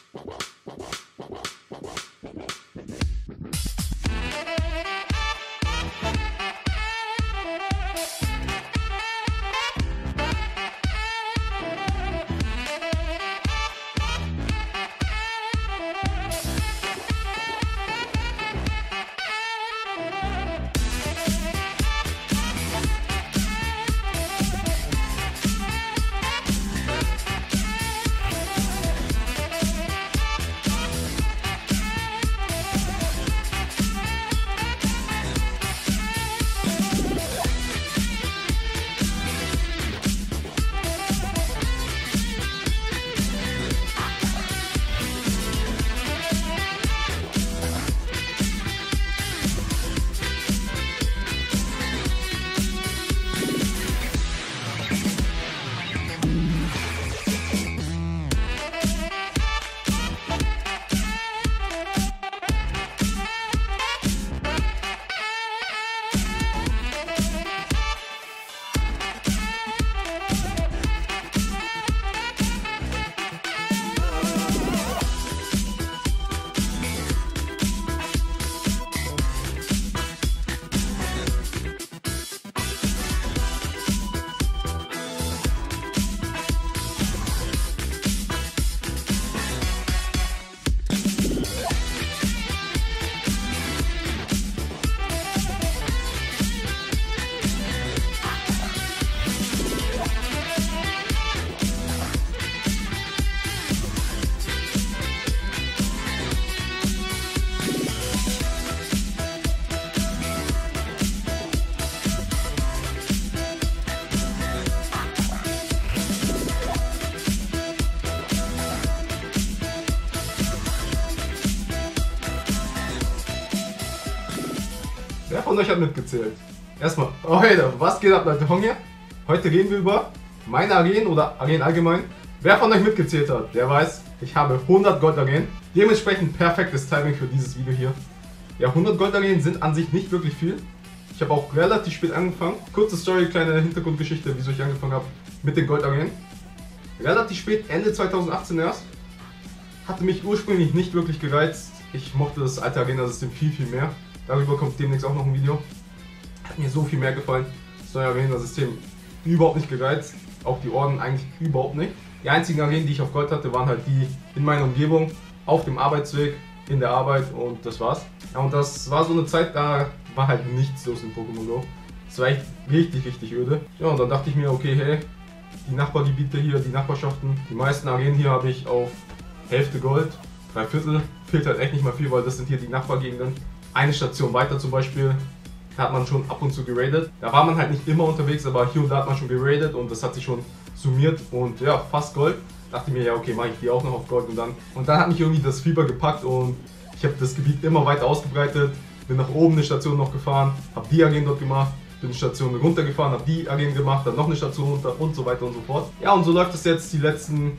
Wer von euch hat mitgezählt? Erstmal, Leute, was geht ab, Leute? Hong hier. Heute reden wir über meine Arenen oder Arenen allgemein. Wer von euch mitgezählt hat, der weiß, ich habe 100 Gold-Arenen. Dementsprechend perfektes Timing für dieses Video hier. Ja, 100 Gold-Arenen sind an sich nicht wirklich viel. Ich habe auch relativ spät angefangen. Kurze Story, kleine Hintergrundgeschichte, wieso ich angefangen habe mit den Gold-Arenen. Relativ spät, Ende 2018 erst. Hatte mich ursprünglich nicht wirklich gereizt. Ich mochte das alte Arena-System viel, viel mehr. Darüber kommt demnächst auch noch ein Video. Hat mir so viel mehr gefallen. Das neue Arena-System überhaupt nicht gereizt. Auch die Orden eigentlich überhaupt nicht. Die einzigen Arenen, die ich auf Gold hatte, waren halt die in meiner Umgebung, auf dem Arbeitsweg, in der Arbeit und das war's. Ja, und das war so eine Zeit, da war halt nichts los in Pokémon Go. Das war echt richtig, richtig öde. Ja, und dann dachte ich mir, okay, hey, die Nachbargebiete hier, die Nachbarschaften, die meisten Arenen hier habe ich auf Hälfte Gold, 3/4. Fehlt halt echt nicht mal viel, weil das sind hier die Nachbargegenden. Eine Station weiter zum Beispiel, da hat man schon ab und zu geradet. Da war man halt nicht immer unterwegs, aber hier und da hat man schon geradet und das hat sich schon summiert und ja, fast Gold. Dachte mir, ja okay, mache ich die auch noch auf Gold und dann hat mich irgendwie das Fieber gepackt und ich habe das Gebiet immer weiter ausgebreitet, bin nach oben eine Station noch gefahren, habe die Arenen dort gemacht, bin eine Station runtergefahren, habe die Arenen gemacht, dann noch eine Station runter und so weiter und so fort. Ja, und so läuft es jetzt die letzten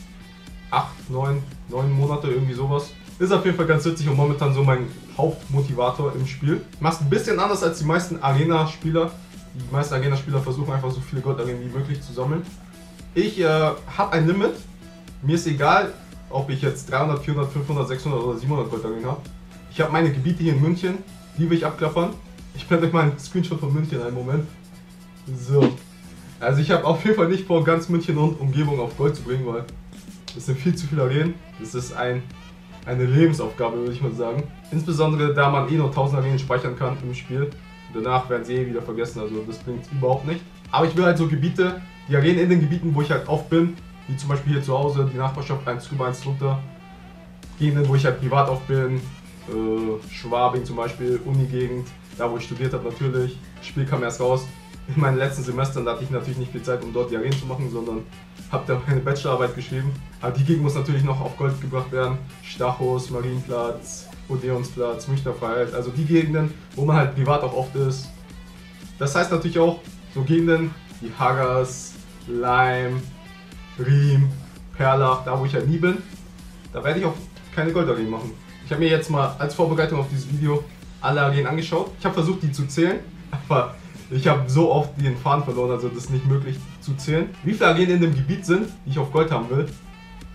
8, 9 Monate, irgendwie sowas. Ist auf jeden Fall ganz witzig und momentan so mein Hauptmotivator im Spiel. Machst ein bisschen anders als die meisten Arena-Spieler. Die meisten Arena-Spieler versuchen einfach so viele Gold-Arenen wie möglich zu sammeln. Ich habe ein Limit. Mir ist egal, ob ich jetzt 300, 400, 500, 600 oder 700 Gold-Arenen habe. Ich habe meine Gebiete hier in München, die will ich abklappern. Ich blende euch mal einen Screenshot von München einen Moment. So. Also ich habe auf jeden Fall nicht vor, ganz München und Umgebung auf Gold zu bringen, weil das sind viel zu viele Arenen. Das ist eine Lebensaufgabe, würde ich mal sagen. Insbesondere da man eh nur 1000 Arenen speichern kann im Spiel. Danach werden sie eh wieder vergessen, also das bringt überhaupt nicht. Aber ich will halt so Gebiete, die Arenen in den Gebieten, wo ich halt oft bin, wie zum Beispiel hier zu Hause, die Nachbarschaft, 1 drüber, 1 drunter. Gegenden, wo ich halt privat oft bin, Schwabing zum Beispiel, Uni-Gegend, da wo ich studiert habe natürlich. Das Spiel kam erst raus. In meinen letzten Semestern hatte ich natürlich nicht viel Zeit, um dort die Arenen zu machen, sondern habe da meine Bachelorarbeit geschrieben. Aber die Gegend muss natürlich noch auf Gold gebracht werden. Stachus, Marienplatz, Odeonsplatz, Münchner Freiheit, also die Gegenden, wo man halt privat auch oft ist. Das heißt natürlich auch so Gegenden wie Hagas, Leim, Riem, Perlach, da wo ich halt nie bin, da werde ich auch keine Goldarenen machen. Ich habe mir jetzt mal als Vorbereitung auf dieses Video alle Arenen angeschaut. Ich habe versucht, die zu zählen, aber ich habe so oft den Faden verloren, also das ist nicht möglich zu zählen. Wie viele Arenen in dem Gebiet sind, die ich auf Gold haben will,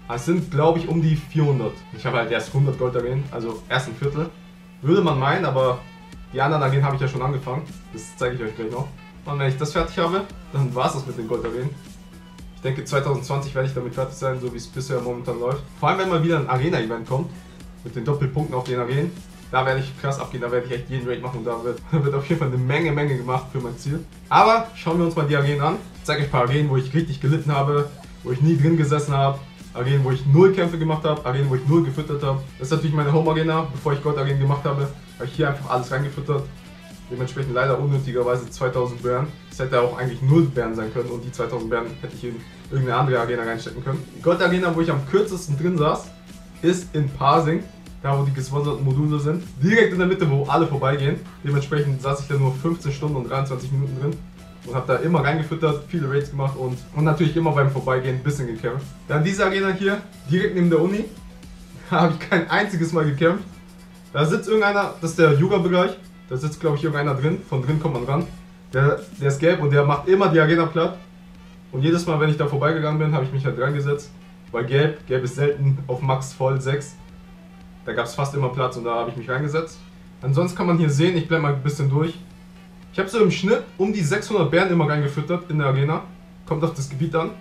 Es sind, glaube ich, um die 400. Ich habe halt erst 100 Goldarenen, also erst ein Viertel. Würde man meinen, aber die anderen Arenen habe ich ja schon angefangen. Das zeige ich euch gleich noch. Und wenn ich das fertig habe, dann war es das mit den Goldarenen. Ich denke 2020 werde ich damit fertig sein, so wie es bisher momentan läuft. Vor allem wenn mal wieder ein Arena-Event kommt, mit den Doppelpunkten auf den Arenen. Da werde ich krass abgehen, da werde ich echt jeden Raid machen und da wird auf jeden Fall eine Menge gemacht für mein Ziel. Aber schauen wir uns mal die Arenen an. Ich zeige euch ein paar Arenen, wo ich richtig gelitten habe, wo ich nie drin gesessen habe. Arenen, wo ich 0 Kämpfe gemacht habe, Arenen, wo ich 0 gefüttert habe. Das ist natürlich meine Home-Arena, bevor ich Gold-Arenen gemacht habe ich hier einfach alles reingefüttert. Dementsprechend leider unnötigerweise 2000 Bären. Es hätte auch eigentlich 0 Bären sein können und die 2000 Bären hätte ich in irgendeine andere Arena reinstecken können. Die Gold-Arena, wo ich am kürzesten drin saß, ist in Parsing. Da wo die gesponserten Module sind. Direkt in der Mitte, wo alle vorbeigehen. Dementsprechend saß ich da nur 15 Stunden und 23 Minuten drin. Und habe da immer reingefüttert, viele Raids gemacht und natürlich immer beim Vorbeigehen ein bisschen gekämpft. Dann diese Arena hier, direkt neben der Uni. Da habe ich kein einziges Mal gekämpft. Da sitzt irgendeiner, das ist der Yoga-Bereich. Da sitzt, glaube ich, irgendeiner drin. Von drin kommt man ran. Der ist gelb und der macht immer die Arena platt. Und jedes Mal, wenn ich da vorbeigegangen bin, habe ich mich halt dran gesetzt. Weil gelb ist selten auf Max voll 6. Da gab es fast immer Platz und da habe ich mich reingesetzt. Ansonsten kann man hier sehen, ich blende mal ein bisschen durch. Ich habe so im Schnitt um die 600 Bären immer reingefüttert in der Arena. Kommt auf das Gebiet an.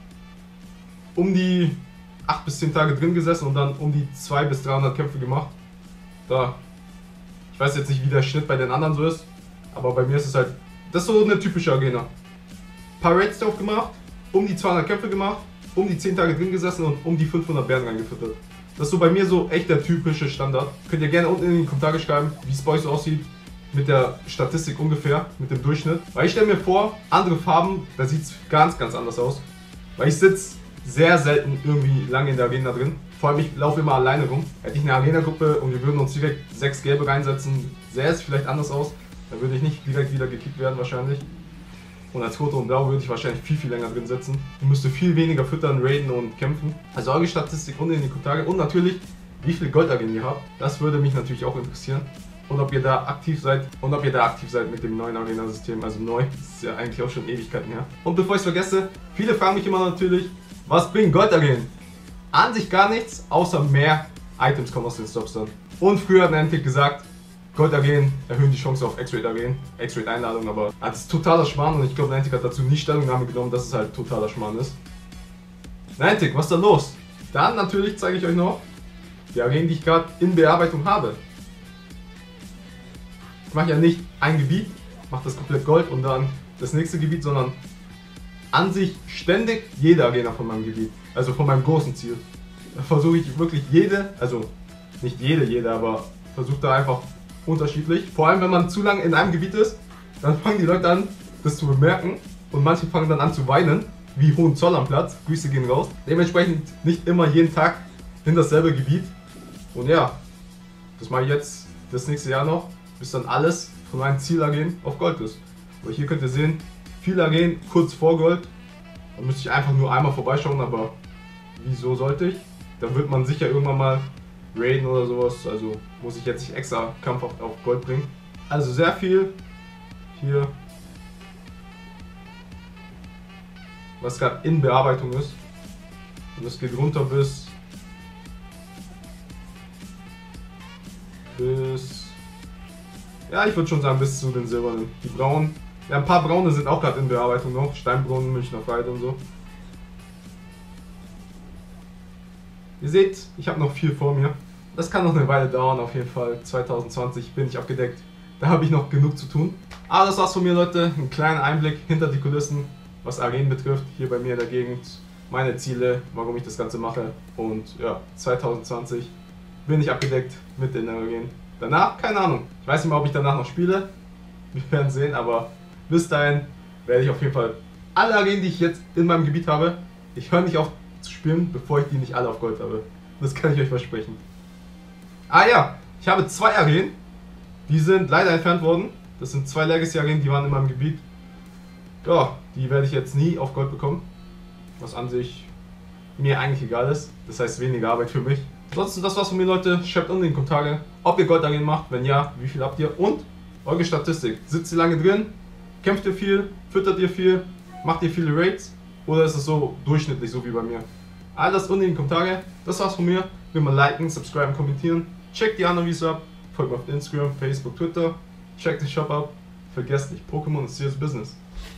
Um die 8 bis 10 Tage drin gesessen und dann um die 200 bis 300 Kämpfe gemacht. Da. Ich weiß jetzt nicht, wie der Schnitt bei den anderen so ist. Aber bei mir ist es halt, das ist so eine typische Arena. Ein paar Raids drauf gemacht, um die 200 Kämpfe gemacht, um die 10 Tage drin gesessen und um die 500 Bären reingefüttert. Das ist so bei mir so echt der typische Standard. Könnt ihr gerne unten in die Kommentare schreiben, wie es bei euch so aussieht. Mit der Statistik ungefähr, mit dem Durchschnitt. Weil ich stelle mir vor, andere Farben, da sieht es ganz anders aus. Weil ich sitze sehr selten irgendwie lange in der Arena drin. Vor allem ich laufe immer alleine rum. Hätte ich eine Arena-Gruppe und wir würden uns direkt 6 Gelbe reinsetzen, sähe es vielleicht anders aus. Dann würde ich nicht direkt wieder gekickt werden wahrscheinlich. Und als Rote und Blau würde ich wahrscheinlich viel länger drin sitzen. Ich müsste viel weniger füttern, raiden und kämpfen. Also eure Statistik unten in die Kommentare. Und natürlich, wie viele Goldagenten ihr habt. Das würde mich natürlich auch interessieren. Und ob ihr da aktiv seid. Mit dem neuen Arena-System. Also neu, das ist ja eigentlich auch schon Ewigkeiten her. Und bevor ich es vergesse, viele fragen mich immer natürlich, was bringen Goldagenten? An sich gar nichts, außer mehr Items kommen aus den Stops dann. Und früher hat Niantic gesagt, Gold-Arenen erhöhen die Chance auf X-Rate-Arenen, X-Rate-Einladungen, aber das ist totaler Schmarrn und ich glaube Niantic hat dazu nicht Stellungnahme genommen, dass es halt totaler Schmarrn ist. Niantic, was ist da los? Dann natürlich zeige ich euch noch die Arenen, die ich gerade in Bearbeitung habe. Ich mache ja nicht ein Gebiet, mache das komplett Gold und dann das nächste Gebiet, sondern an sich ständig jede Arena von meinem Gebiet, also von meinem großen Ziel. Da versuche ich wirklich jede, also nicht jede, aber versuche da einfach unterschiedlich. Vor allem wenn man zu lange in einem Gebiet ist, dann fangen die Leute an, das zu bemerken und manche fangen dann an zu weinen, wie Hohenzollernplatz, Grüße gehen raus. Dementsprechend nicht immer jeden Tag in dasselbe Gebiet. Und ja, das mache ich jetzt das nächste Jahr noch, bis dann alles von meinen Ziel-Arenen auf Gold ist. Aber hier könnt ihr sehen, viele Arenen kurz vor Gold. Da müsste ich einfach nur einmal vorbeischauen, aber wieso sollte ich? Dann wird man sicher irgendwann mal raiden oder sowas, also muss ich jetzt nicht extra kampfhaft auf Gold bringen. Also sehr viel hier, was gerade in Bearbeitung ist. Und das geht runter bis ja, ich würde schon sagen bis zu den silbernen. Die braunen, ja, ein paar braune sind auch gerade in Bearbeitung noch, Steinbrunnen, Münchner Freide und so. Ihr seht, ich habe noch viel vor mir. Das kann noch eine Weile dauern, auf jeden Fall. 2020 bin ich abgedeckt. Da habe ich noch genug zu tun. Aber das war's von mir, Leute. Ein kleiner Einblick hinter die Kulissen, was Arenen betrifft, hier bei mir in der Gegend. Meine Ziele, warum ich das Ganze mache. Und ja, 2020 bin ich abgedeckt mit den Arenen. Danach, keine Ahnung. Ich weiß nicht mal, ob ich danach noch spiele. Wir werden sehen, aber bis dahin werde ich auf jeden Fall alle Arenen, die ich jetzt in meinem Gebiet habe, ich höre nicht auf zu spielen, bevor ich die nicht alle auf Gold habe. Das kann ich euch versprechen. Ah ja, ich habe 2 Arenen, die sind leider entfernt worden. Das sind 2 Legacy-Arenen, die waren in meinem Gebiet. Ja, die werde ich jetzt nie auf Gold bekommen. Was an sich mir eigentlich egal ist. Das heißt weniger Arbeit für mich. Ansonsten, das war's von mir, Leute. Schreibt unten in die Kommentare, ob ihr Gold-Arenen macht. Wenn ja, wie viel habt ihr? Und eure Statistik. Sitzt ihr lange drin? Kämpft ihr viel? Füttert ihr viel? Macht ihr viele Raids? Oder ist es so durchschnittlich, so wie bei mir? All das unten in die Kommentare. Das war's von mir. Wie immer liken, subscriben, kommentieren. Checkt die anderen Videos ab. Folgt mir auf Instagram, Facebook, Twitter. Checkt den Shop ab. Vergesst nicht, Pokémon ist serious business.